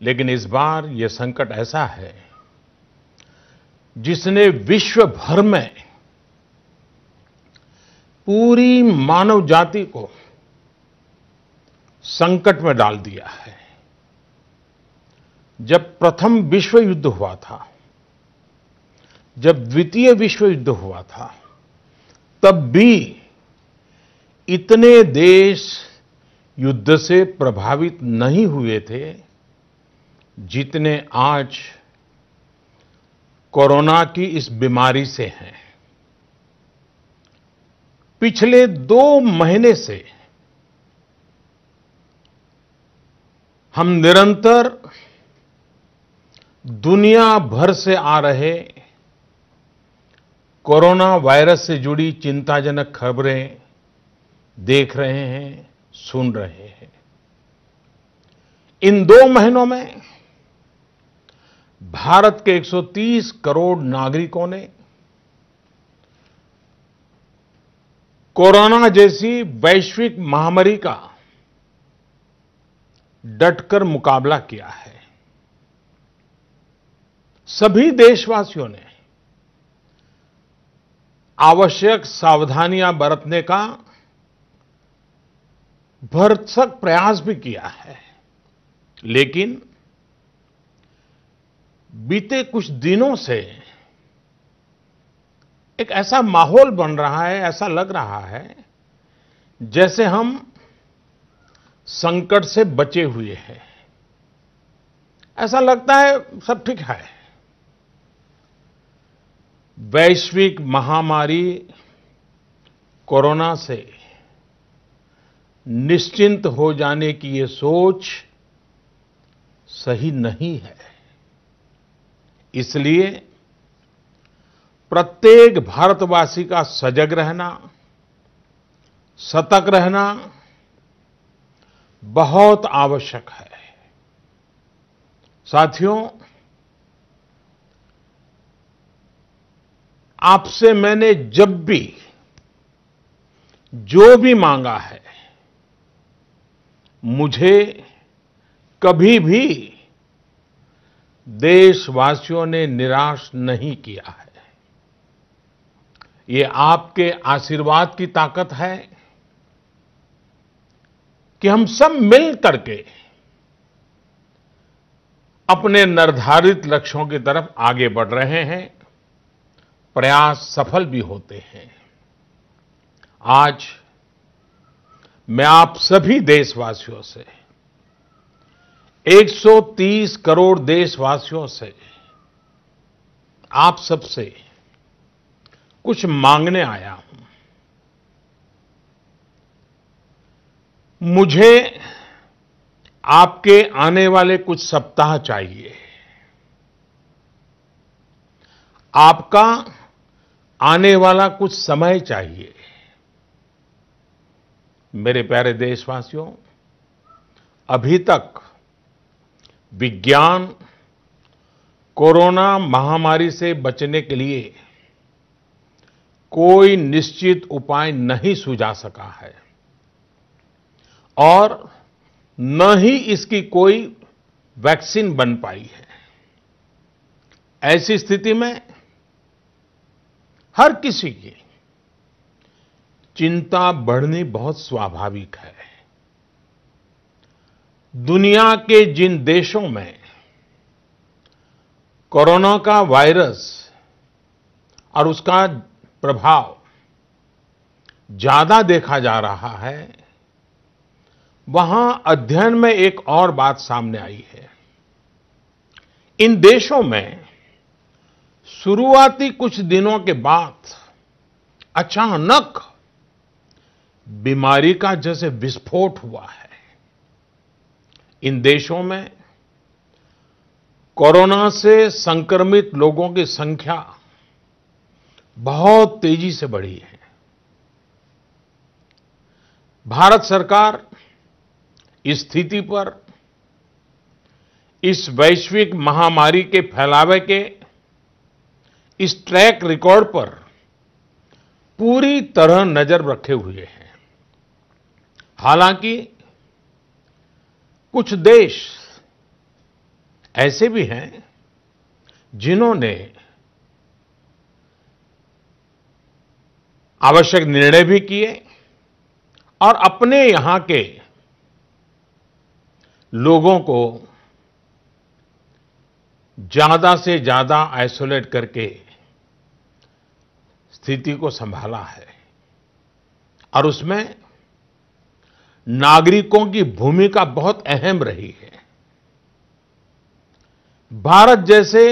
लेकिन इस बार ये संकट ऐसा है जिसने विश्व भर में पूरी मानव जाति को संकट में डाल दिया है। जब प्रथम विश्व युद्ध हुआ था, जब द्वितीय विश्व युद्ध हुआ था, तब भी इतने देश युद्ध से प्रभावित नहीं हुए थे जितने आज कोरोना की इस बीमारी से हैं। पिछले 2 महीने से हम निरंतर दुनिया भर से आ रहे कोरोना वायरस से जुड़ी चिंताजनक खबरें देख रहे हैं, सुन रहे हैं। इन 2 महीनों में भारत के 130 करोड़ नागरिकों ने कोरोना जैसी वैश्विक महामारी का डटकर मुकाबला किया है। सभी देशवासियों ने आवश्यक सावधानियां बरतने का भरसक प्रयास भी किया है, लेकिन बीते कुछ दिनों से एक ऐसा माहौल बन रहा है, ऐसा लग रहा है जैसे हम संकट से बचे हुए हैं। ऐसा लगता है सब ठीक है। वैश्विक महामारी कोरोना से निश्चिंत हो जाने की ये सोच सही नहीं है। इसलिए प्रत्येक भारतवासी का सजग रहना, सतर्क रहना बहुत आवश्यक है। साथियों, आपसे मैंने जब भी जो भी मांगा है, मुझे कभी भी देशवासियों ने निराश नहीं किया है। ये आपके आशीर्वाद की ताकत है कि हम सब मिल करके अपने निर्धारित लक्ष्यों की तरफ आगे बढ़ रहे हैं, प्रयास सफल भी होते हैं। आज मैं आप सभी देशवासियों से, 130 करोड़ देशवासियों से, आप सबसे कुछ मांगने आया हूं। मुझे आपके आने वाले कुछ सप्ताह चाहिए। आपका आने वाला कुछ समय चाहिए। मेरे प्यारे देशवासियों, अभी तक विज्ञान कोरोना महामारी से बचने के लिए कोई निश्चित उपाय नहीं सुझा सका है और न ही इसकी कोई वैक्सीन बन पाई है। ऐसी स्थिति में हर किसी की चिंता बढ़नी बहुत स्वाभाविक है। दुनिया के जिन देशों में कोरोना का वायरस और उसका प्रभाव ज्यादा देखा जा रहा है, वहां अध्ययन में एक और बात सामने आई है। इन देशों में शुरुआती कुछ दिनों के बाद अचानक बीमारी का जैसे विस्फोट हुआ है। इन देशों में कोरोना से संक्रमित लोगों की संख्या बहुत तेजी से बढ़ी है। भारत सरकार इस स्थिति पर, इस वैश्विक महामारी के फैलावे के इस ट्रैक रिकॉर्ड पर पूरी तरह नजर रखे हुए हैं। हालांकि कुछ देश ऐसे भी हैं जिन्होंने आवश्यक निर्णय भी किए और अपने यहां के लोगों को ज्यादा से ज्यादा आइसोलेट करके स्थिति को संभाला है और उसमें नागरिकों की भूमिका बहुत अहम रही है। भारत जैसे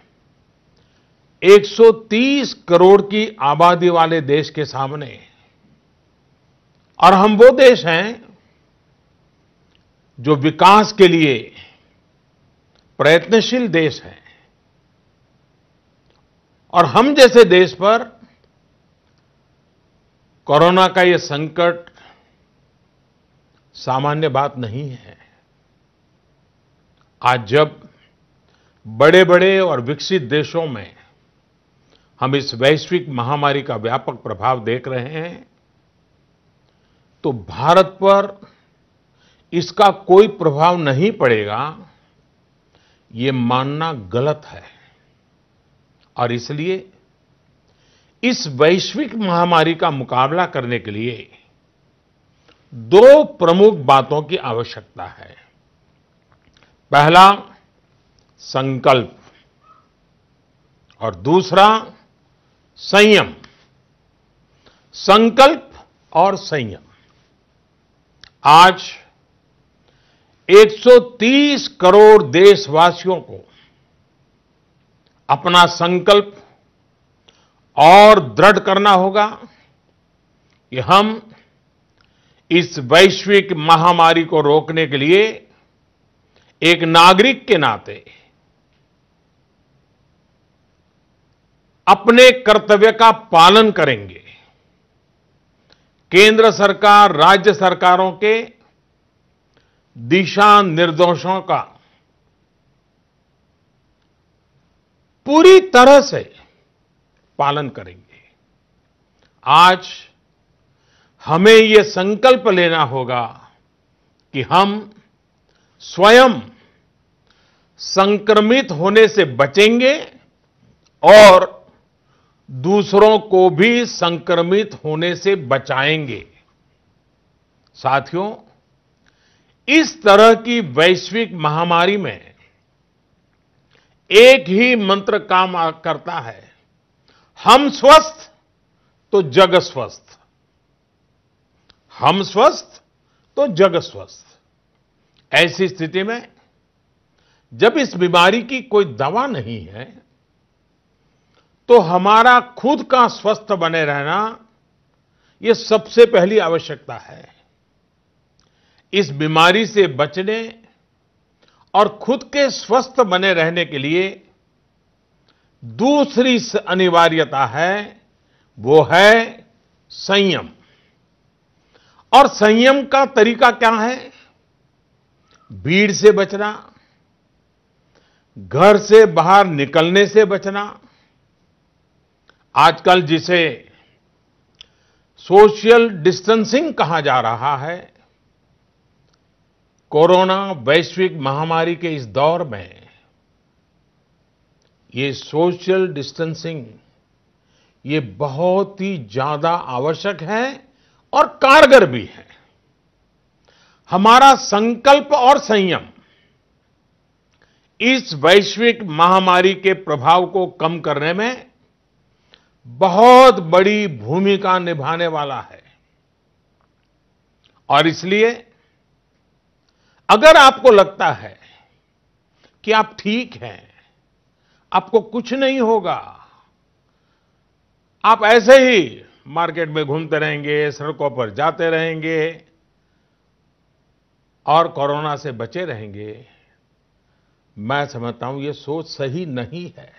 130 करोड़ की आबादी वाले देश के सामने, और हम वो देश हैं जो विकास के लिए प्रयत्नशील देश हैं, और हम जैसे देश पर कोरोना का ये संकट सामान्य बात नहीं है। आज जब बड़े-बड़े और विकसित देशों में हम इस वैश्विक महामारी का व्यापक प्रभाव देख रहे हैं, तो भारत पर इसका कोई प्रभाव नहीं पड़ेगा, ये मानना गलत है। और इसलिए इस वैश्विक महामारी का मुकाबला करने के लिए दो प्रमुख बातों की आवश्यकता है। पहला, संकल्प, और दूसरा, संयम। संकल्प और संयम। आज 130 करोड़ देशवासियों को अपना संकल्प और दृढ़ करना होगा कि हम इस वैश्विक महामारी को रोकने के लिए एक नागरिक के नाते अपने कर्तव्य का पालन करेंगे। केंद्र सरकार, राज्य सरकारों के दिशा निर्देशों का पूरी तरह से पालन करेंगे। आज हमें यह संकल्प लेना होगा कि हम स्वयं संक्रमित होने से बचेंगे और दूसरों को भी संक्रमित होने से बचाएंगे। साथियों, इस तरह की वैश्विक महामारी में एक ही मंत्र काम करता है, हम स्वस्थ तो जग स्वस्थ। हम स्वस्थ तो जग स्वस्थ। ऐसी स्थिति में जब इस बीमारी की कोई दवा नहीं है, तो हमारा खुद का स्वस्थ बने रहना यह सबसे पहली आवश्यकता है। इस बीमारी से बचने और खुद के स्वस्थ बने रहने के लिए दूसरी अनिवार्यता है, वो है संयम। और संयम का तरीका क्या है? भीड़ से बचना, घर से बाहर निकलने से बचना, आजकल जिसे सोशल डिस्टेंसिंग कहा जा रहा है, कोरोना वैश्विक महामारी के इस दौर में ये सोशल डिस्टेंसिंग ये बहुत ही ज्यादा आवश्यक है और कारगर भी है। हमारा संकल्प और संयम इस वैश्विक महामारी के प्रभाव को कम करने में बहुत बड़ी भूमिका निभाने वाला है। और इसलिए अगर आपको लगता है कि आप ठीक हैं, आपको कुछ नहीं होगा, आप ऐसे ही मार्केट में घूमते रहेंगे, सड़कों पर जाते रहेंगे और कोरोना से बचे रहेंगे, मैं समझता हूं ये सोच सही नहीं है।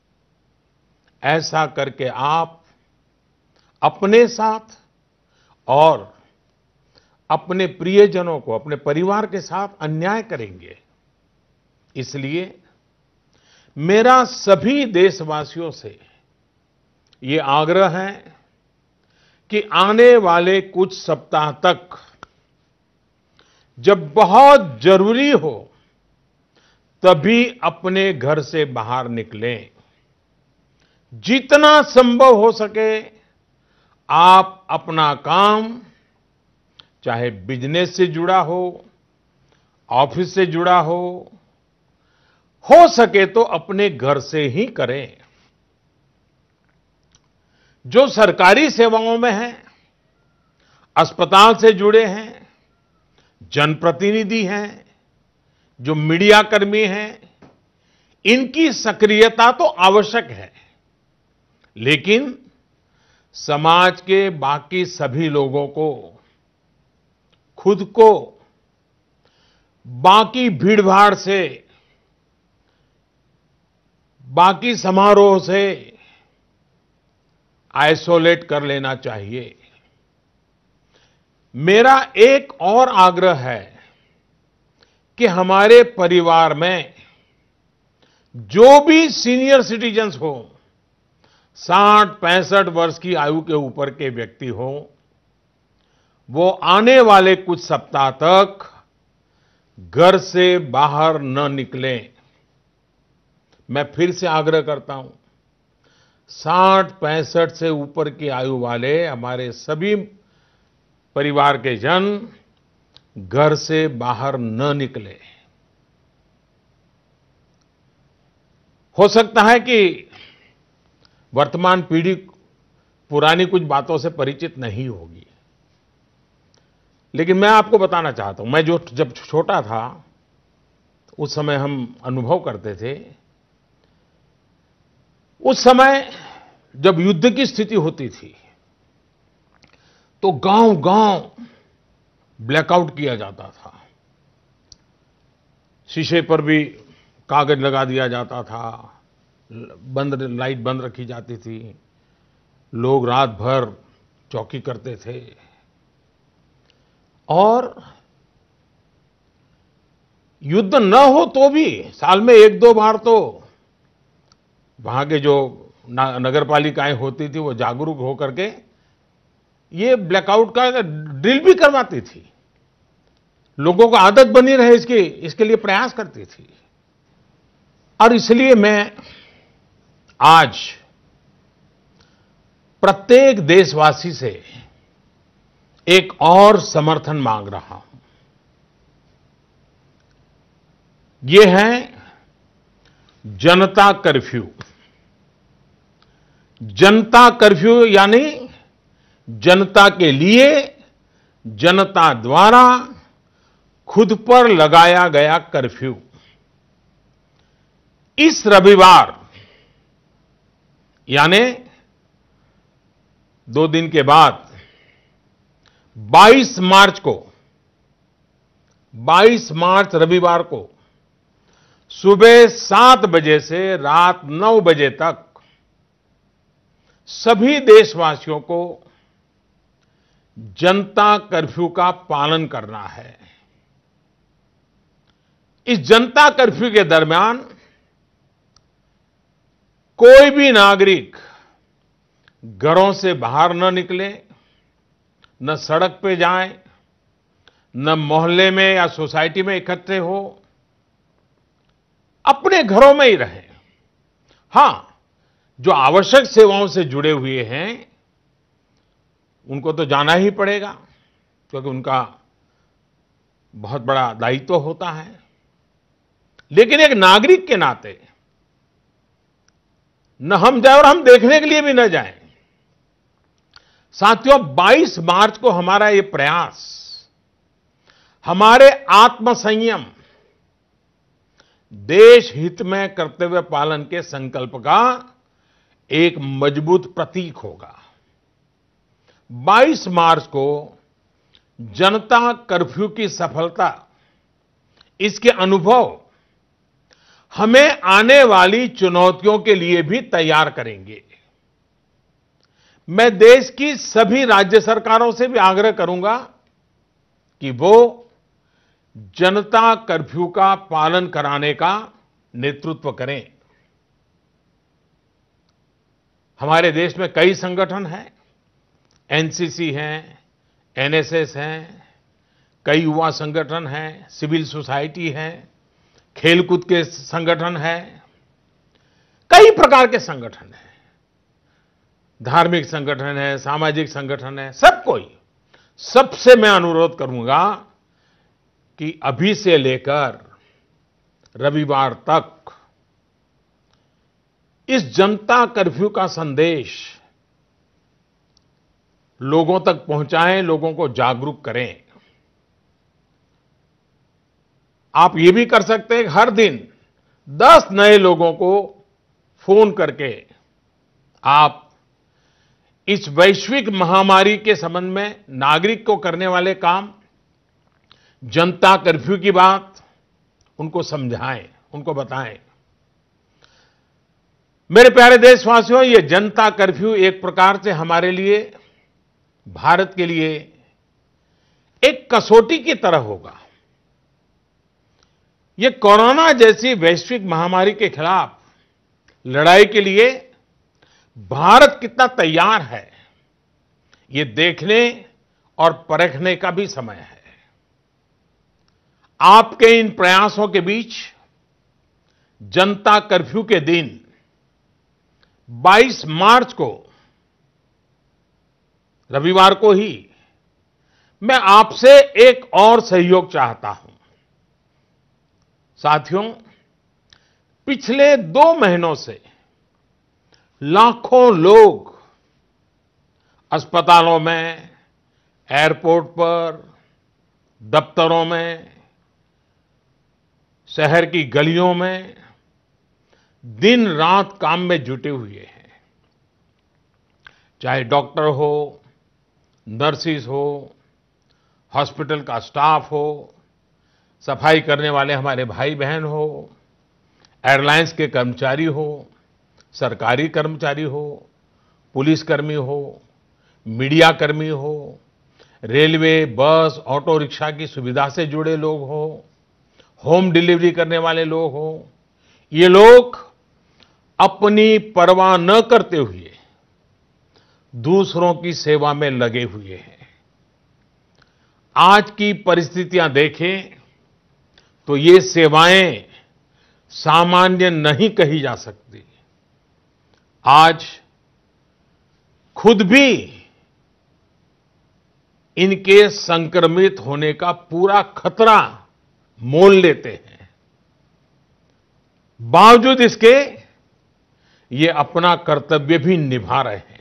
ऐसा करके आप अपने साथ और अपने प्रियजनों को, अपने परिवार के साथ अन्याय करेंगे। इसलिए मेरा सभी देशवासियों से ये आग्रह है कि आने वाले कुछ सप्ताह तक जब बहुत जरूरी हो तभी अपने घर से बाहर निकलें। जितना संभव हो सके आप अपना काम, चाहे बिजनेस से जुड़ा ऑफिस से जुड़ा हो सके तो अपने घर से ही करें। जो सरकारी सेवाओं में हैं, अस्पताल से जुड़े हैं, जनप्रतिनिधि हैं, जो मीडिया कर्मी हैं, इनकी सक्रियता तो आवश्यक है, लेकिन समाज के बाकी सभी लोगों को खुद को बाकी भीड़भाड़ से, बाकी समारोह से आइसोलेट कर लेना चाहिए। मेरा एक और आग्रह है कि हमारे परिवार में जो भी सीनियर सिटीजन्स हो, 60-65 वर्ष की आयु के ऊपर के व्यक्ति हो, वो आने वाले कुछ सप्ताह तक घर से बाहर न निकलें। मैं फिर से आग्रह करता हूं, 60-65 से ऊपर की आयु वाले हमारे सभी परिवार के जन घर से बाहर न निकले। हो सकता है कि वर्तमान पीढ़ी पुरानी कुछ बातों से परिचित नहीं होगी, लेकिन मैं आपको बताना चाहता हूं, मैं जब छोटा था उस समय हम अनुभव करते थे। उस समय जब युद्ध की स्थिति होती थी तो गांव-गांव ब्लैकआउट किया जाता था। शीशे पर भी कागज लगा दिया जाता था, लाइट बंद रखी जाती थी, लोग रात भर चौकी करते थे और युद्ध न हो तो भी साल में 1-2 बार तो वहां के जो नगर पालिकाएं होती थी वो जागरूक होकर के ये ब्लैकआउट का ड्रिल भी करवाती थी। लोगों को आदत बनी रहे इसके लिए प्रयास करती थी। और इसलिए मैं आज प्रत्येक देशवासी से एक और समर्थन मांग रहा हूं। ये है जनता कर्फ्यू। जनता कर्फ्यू यानी जनता के लिए, जनता द्वारा खुद पर लगाया गया कर्फ्यू। इस रविवार यानी 2 दिन के बाद 22 मार्च रविवार को सुबह 7 बजे से रात 9 बजे तक सभी देशवासियों को जनता कर्फ्यू का पालन करना है। इस जनता कर्फ्यू के दरमियान कोई भी नागरिक घरों से बाहर न निकले, न सड़क पे जाएं, न मोहल्ले में या सोसाइटी में इकट्ठे हो, अपने घरों में ही रहें। हां, जो आवश्यक सेवाओं से जुड़े हुए हैं उनको तो जाना ही पड़ेगा, क्योंकि उनका बहुत बड़ा दायित्व होता है। लेकिन एक नागरिक के नाते न हम जाएं और हम देखने के लिए भी न जाएं। साथियों, 22 मार्च को हमारा ये प्रयास हमारे आत्मसंयम, देश हित में कर्तव्य पालन के संकल्प का एक मजबूत प्रतीक होगा। 22 मार्च को जनता कर्फ्यू की सफलता, इसके अनुभव हमें आने वाली चुनौतियों के लिए भी तैयार करेंगे। मैं देश की सभी राज्य सरकारों से भी आग्रह करूंगा कि वो जनता कर्फ्यू का पालन कराने का नेतृत्व करें। हमारे देश में कई संगठन हैं, एनसीसी हैं, एनएसएस हैं, कई युवा संगठन हैं, सिविल सोसाइटी है, खेलकूद के संगठन हैं, कई प्रकार के संगठन हैं, धार्मिक संगठन है, सामाजिक संगठन है, सब कोई, सबसे मैं अनुरोध करूंगा कि अभी से लेकर रविवार तक इस जनता कर्फ्यू का संदेश लोगों तक पहुंचाएं, लोगों को जागरूक करें। आप ये भी कर सकते हैं, हर दिन 10 नए लोगों को फोन करके आप इस वैश्विक महामारी के संबंध में नागरिक को करने वाले काम, जनता कर्फ्यू की बात उनको समझाएं, उनको बताएं। मेरे प्यारे देशवासियों, ये जनता कर्फ्यू एक प्रकार से हमारे लिए, भारत के लिए एक कसौटी की तरह होगा। ये कोरोना जैसी वैश्विक महामारी के खिलाफ लड़ाई के लिए भारत कितना तैयार है, ये देखने और परखने का भी समय है। आपके इन प्रयासों के बीच जनता कर्फ्यू के दिन 22 मार्च को, रविवार को ही, मैं आपसे एक और सहयोग चाहता हूं। साथियों, पिछले 2 महीनों से लाखों लोग अस्पतालों में, एयरपोर्ट पर, दफ्तरों में, शहर की गलियों में दिन रात काम में जुटे हुए हैं। चाहे डॉक्टर हो, नर्सिस हो, हॉस्पिटल का स्टाफ हो, सफाई करने वाले हमारे भाई बहन हो, एयरलाइंस के कर्मचारी हो, सरकारी कर्मचारी हो, पुलिसकर्मी हो, मीडिया कर्मी हो, रेलवे, बस, ऑटो रिक्शा की सुविधा से जुड़े लोग हो, होम डिलीवरी करने वाले लोग हो, ये लोग अपनी परवाह न करते हुए दूसरों की सेवा में लगे हुए हैं। आज की परिस्थितियां देखें तो ये सेवाएं सामान्य नहीं कही जा सकती। आज खुद भी इनके संक्रमित होने का पूरा खतरा मोल लेते हैं। बावजूद इसके ये अपना कर्तव्य भी निभा रहे हैं,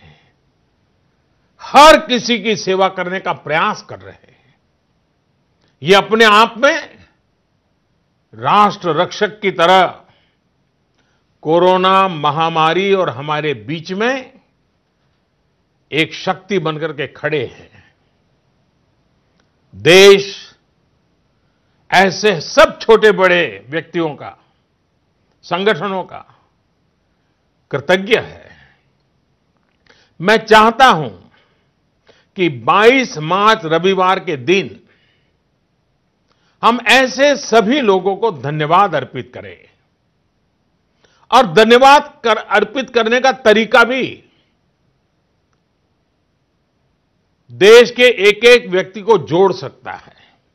हर किसी की सेवा करने का प्रयास कर रहे हैं। ये अपने आप में राष्ट्र रक्षक की तरह कोरोना महामारी और हमारे बीच में एक शक्ति बनकर के खड़े हैं। देश ऐसे सब छोटे बड़े व्यक्तियों का, संगठनों का कृतज्ञ है। मैं चाहता हूं कि 22 मार्च रविवार के दिन हम ऐसे सभी लोगों को धन्यवाद अर्पित करें, और धन्यवाद अर्पित करने का तरीका भी देश के एक एक व्यक्ति को जोड़ सकता है।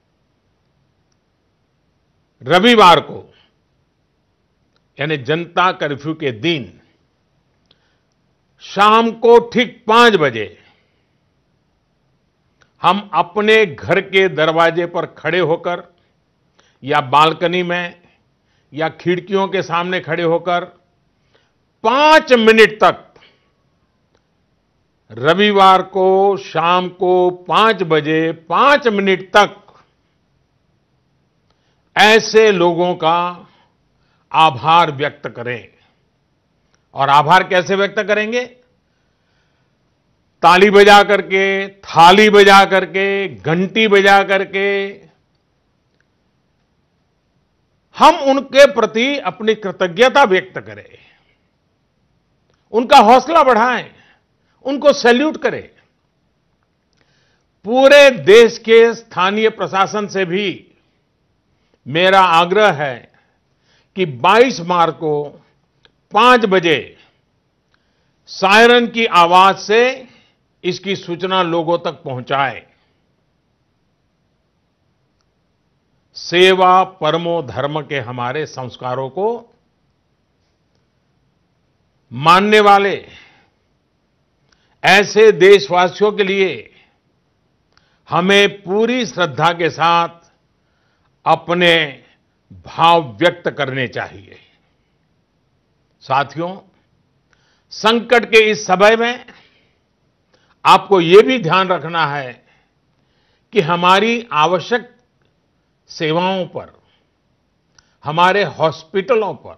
रविवार को, यानी जनता कर्फ्यू के दिन शाम को ठीक 5 बजे हम अपने घर के दरवाजे पर खड़े होकर या बालकनी में या खिड़कियों के सामने खड़े होकर 5 मिनट तक, रविवार को शाम को 5 बजे 5 मिनट तक ऐसे लोगों का आभार व्यक्त करें। और आभार कैसे व्यक्त करेंगे? ताली बजा करके, थाली बजा करके, घंटी बजा करके हम उनके प्रति अपनी कृतज्ञता व्यक्त करें, उनका हौसला बढ़ाएं, उनको सैल्यूट करें। पूरे देश के स्थानीय प्रशासन से भी मेरा आग्रह है कि 22 मार्च को 5 बजे सायरन की आवाज से इसकी सूचना लोगों तक पहुंचाएं। सेवा परमो धर्म के हमारे संस्कारों को मानने वाले ऐसे देशवासियों के लिए हमें पूरी श्रद्धा के साथ अपने भाव व्यक्त करने चाहिए। साथियों, संकट के इस समय में आपको ये भी ध्यान रखना है कि हमारी आवश्यक सेवाओं पर, हमारे हॉस्पिटलों पर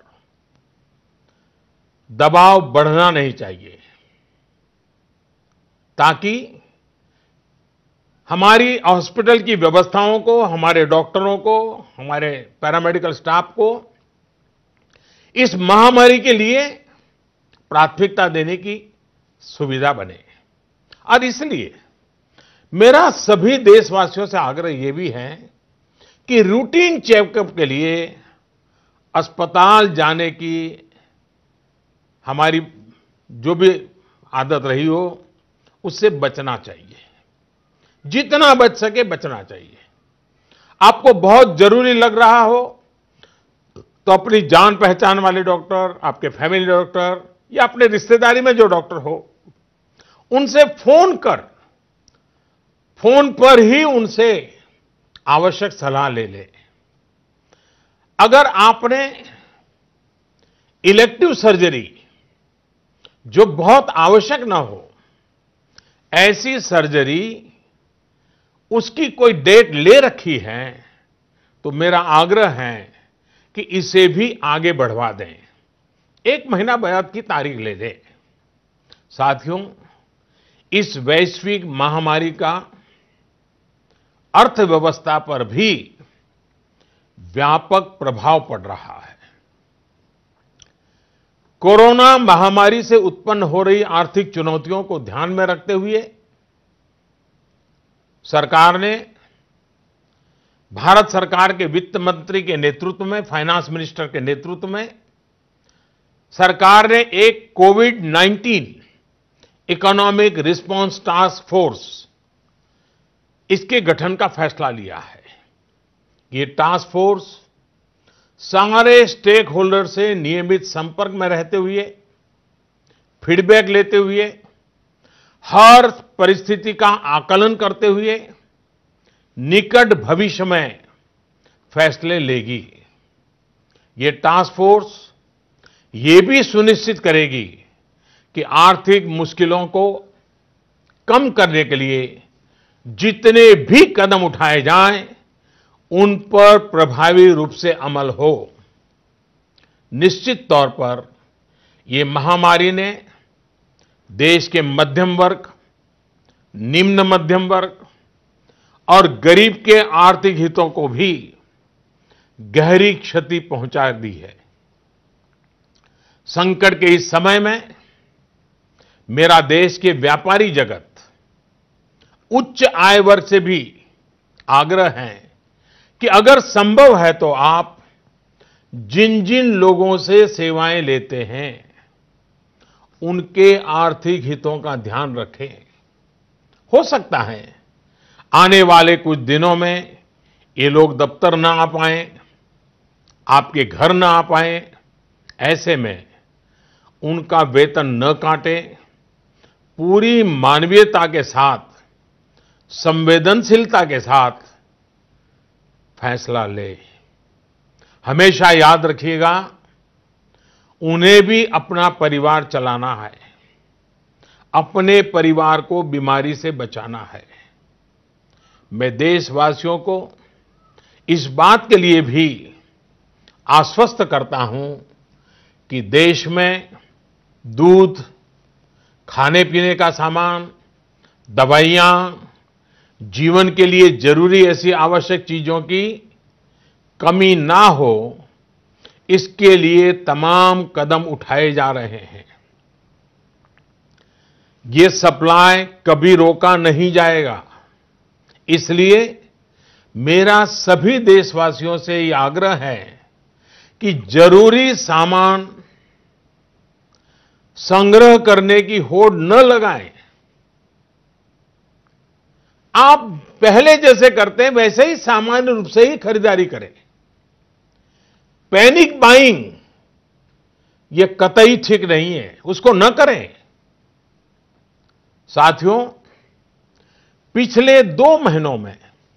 दबाव बढ़ना नहीं चाहिए, ताकि हमारी हॉस्पिटल की व्यवस्थाओं को, हमारे डॉक्टरों को, हमारे पैरामेडिकल स्टाफ को इस महामारी के लिए प्राथमिकता देने की सुविधा बने। और इसलिए मेरा सभी देशवासियों से आग्रह यह भी है कि रूटीन चेकअप के लिए अस्पताल जाने की हमारी जो भी आदत रही हो, उससे बचना चाहिए। जितना बच सके बचना चाहिए। आपको बहुत जरूरी लग रहा हो तो अपनी जान पहचान वाले डॉक्टर, आपके फैमिली डॉक्टर या अपने रिश्तेदारी में जो डॉक्टर हो, उनसे फोन पर ही उनसे आवश्यक सलाह ले ले। अगर आपने इलेक्टिव सर्जरी जो बहुत आवश्यक ना हो, ऐसी सर्जरी उसकी कोई डेट ले रखी है, तो मेरा आग्रह है कि इसे भी आगे बढ़वा दें, 1 महीना बाद की तारीख ले दें। साथियों, इस वैश्विक महामारी का अर्थव्यवस्था पर भी व्यापक प्रभाव पड़ रहा है। कोरोना महामारी से उत्पन्न हो रही आर्थिक चुनौतियों को ध्यान में रखते हुए सरकार ने, भारत सरकार के वित्त मंत्री के नेतृत्व में, फाइनेंस मिनिस्टर के नेतृत्व में सरकार ने एक कोविड-19 इकोनॉमिक रिस्पांस टास्क फोर्स, इसके गठन का फैसला लिया है। ये टास्क फोर्स सारे स्टेक होल्डर से नियमित संपर्क में रहते हुए, फीडबैक लेते हुए, हर परिस्थिति का आकलन करते हुए निकट भविष्य में फैसले लेगी। ये टास्क फोर्स ये भी सुनिश्चित करेगी कि आर्थिक मुश्किलों को कम करने के लिए जितने भी कदम उठाए जाएं, उन पर प्रभावी रूप से अमल हो। निश्चित तौर पर ये महामारी ने देश के मध्यम वर्ग, निम्न मध्यम वर्ग और गरीब के आर्थिक हितों को भी गहरी क्षति पहुंचा दी है। संकट के इस समय में मेरा देश के व्यापारी जगत, उच्च आय वर्ग से भी आग्रह है कि अगर संभव है तो आप जिन जिन लोगों से सेवाएं लेते हैं, उनके आर्थिक हितों का ध्यान रखें। हो सकता है आने वाले कुछ दिनों में ये लोग दफ्तर ना आ पाएं, आपके घर ना आ पाएं। ऐसे में उनका वेतन न काटें, पूरी मानवीयता के साथ, संवेदनशीलता के साथ फैसला ले। हमेशा याद रखिएगा, उन्हें भी अपना परिवार चलाना है, अपने परिवार को बीमारी से बचाना है। मैं देशवासियों को इस बात के लिए भी आश्वस्त करता हूं कि देश में दूध, खाने पीने का सामान, दवाइयां, जीवन के लिए जरूरी ऐसी आवश्यक चीजों की कमी ना हो, इसके लिए तमाम कदम उठाए जा रहे हैं। ये सप्लाई कभी रोका नहीं जाएगा। इसलिए मेरा सभी देशवासियों से ये आग्रह है कि जरूरी सामान संग्रह करने की होड़ न लगाएं। आप पहले जैसे करते हैं वैसे ही सामान्य रूप से ही खरीदारी करें। पैनिक बाइंग ये कतई ठीक नहीं है, उसको न करें। साथियों, पिछले 2 महीनों में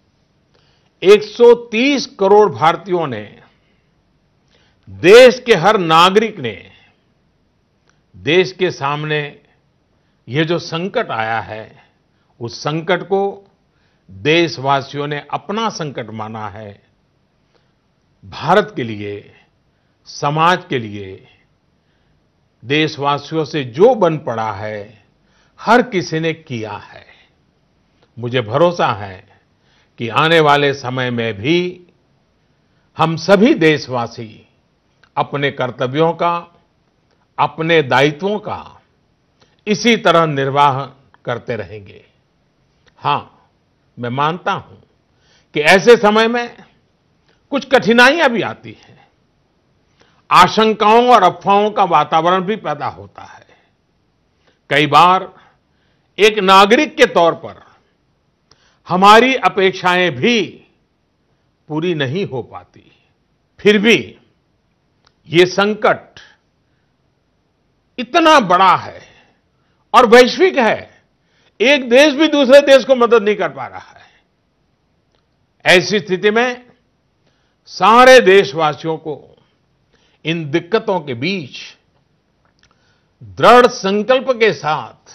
130 करोड़ भारतीयों ने, देश के हर नागरिक ने, देश के सामने ये जो संकट आया है, उस संकट को देशवासियों ने अपना संकट माना है। भारत के लिए, समाज के लिए, देशवासियों से जो बन पड़ा है, हर किसी ने किया है। मुझे भरोसा है कि आने वाले समय में भी हम सभी देशवासी अपने कर्तव्यों का, अपने दायित्वों का इसी तरह निर्वाह करते रहेंगे। हां, मैं मानता हूं कि ऐसे समय में कुछ कठिनाइयां भी आती हैं। आशंकाओं और अफवाहों का वातावरण भी पैदा होता है। कई बार एक नागरिक के तौर पर हमारी अपेक्षाएं भी पूरी नहीं हो पाती। फिर भी ये संकट इतना बड़ा है और वैश्विक है, एक देश भी दूसरे देश को मदद नहीं कर पा रहा है। ऐसी स्थिति में सारे देशवासियों को इन दिक्कतों के बीच दृढ़ संकल्प के साथ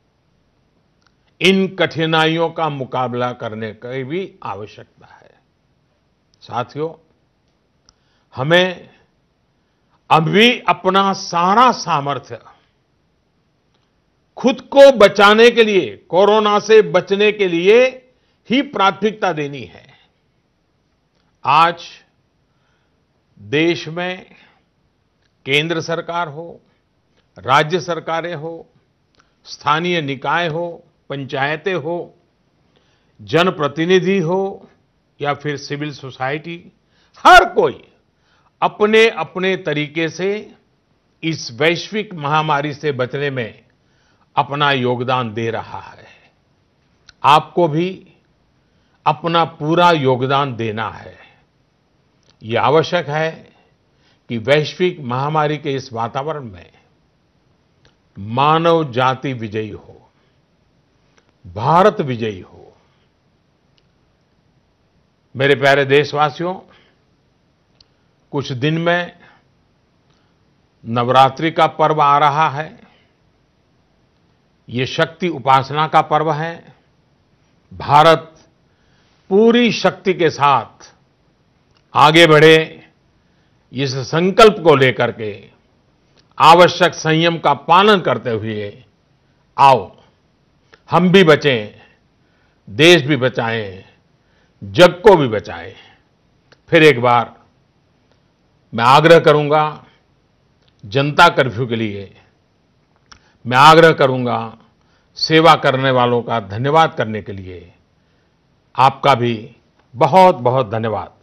इन कठिनाइयों का मुकाबला करने की भी आवश्यकता है। साथियों, हमें अभी अपना सारा सामर्थ्य खुद को बचाने के लिए, कोरोना से बचने के लिए ही प्राथमिकता देनी है। आज देश में केंद्र सरकार हो, राज्य सरकारें हो, स्थानीय निकाय हो, पंचायतें हो, जनप्रतिनिधि हो या फिर सिविल सोसाइटी, हर कोई अपने अपने तरीके से इस वैश्विक महामारी से बचने में अपना योगदान दे रहा है। आपको भी अपना पूरा योगदान देना है। ये आवश्यक है कि वैश्विक महामारी के इस वातावरण में मानव जाति विजयी हो, भारत विजयी हो। मेरे प्यारे देशवासियों, कुछ दिन में नवरात्रि का पर्व आ रहा है। ये शक्ति उपासना का पर्व है। भारत पूरी शक्ति के साथ आगे बढ़े, इस संकल्प को लेकर के आवश्यक संयम का पालन करते हुए आओ हम भी बचें, देश भी बचाएं, जग को भी बचाएं। फिर एक बार मैं आग्रह करूंगा, जनता कर्फ्यू के लिए मैं आग्रह करूंगा, सेवा करने वालों का धन्यवाद करने के लिए। आपका भी बहुत बहुत धन्यवाद।